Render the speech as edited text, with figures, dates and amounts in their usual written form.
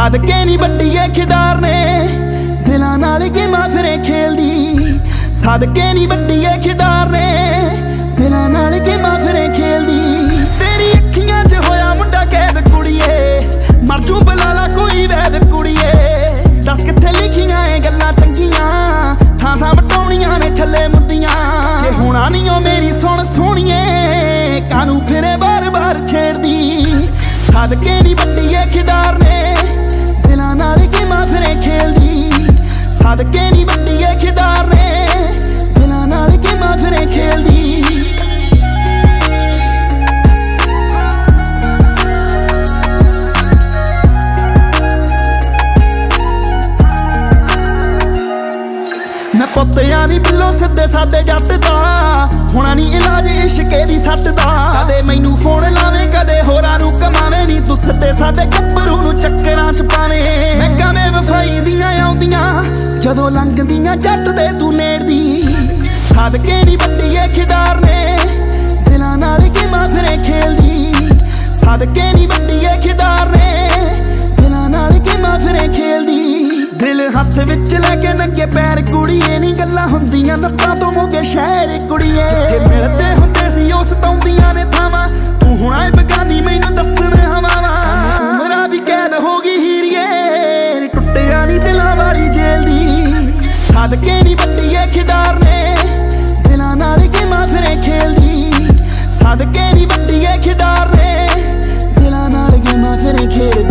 सदके नी बड्डीए खिडार ने दिलां नाल गेमां फिरे खेलदी। सदके नी बड्डीए खिडार ने दिलां नाल गेमां फिरे खेलदी। तेरी अखियां च होया मुंडा कैद कुड़िए, मरजू बलाला कोई वैद कुड़िए। दस कित्थे लिखियां ए गल्लां चंगियां, थां थां बटाउणियां ने थल्ले मुद्दियां। जे हुणा नी ओ मेरी सुण सोहणीए, कानू फिरे बार बार छेड़दी। सदके नी बड्डीए खिडार ने दिलां नाल गेमां फिरे खेलदी। सदके नी बड्डीए खिडार ने दिलां नाल गेमां फिरे खेलदी। मैं पुत्तियां दी बिल्लो सिद्धे सादे जट दा, होना नी इलाज इश्के दी सट दा। कदे मैनू फोन लावे कदे होरां नू कमावे नी, तू सिद्धे सादे गब्बरू नू चक्करां च पावे। मैं कमे वफाई दियां आउंदियां जदों लंघदियां जट दे तू नेड़दी। सदके नी बड्डीए खिडार ने दिलां नाल गेमां फिरे खेलदी। सदके नी बड्डीए खिडार ने दिलां नाल गेमां फिरे खेलदी। दिल हथ विच लैके नंगे पैर कुड़िए नी गल्लां हुंदियां नत्तां तो मोगे शहर कुड़िए। मिलदे हुंदे सी ओ सताउंदियां ने थावां, तू हुण आए बगानी मैनू दस्सण हवावां। उमरां दी कैद हो गई हीरिए, टुट्टिया नी दिलां वाली जेल दी। सदके नी बड्डीए खिडार ने दिलां नाल गेमां फिरे खेलदी। सदके नी बड्डीए खिडार ने दिलां नाल गेमां फिरे खेलदी।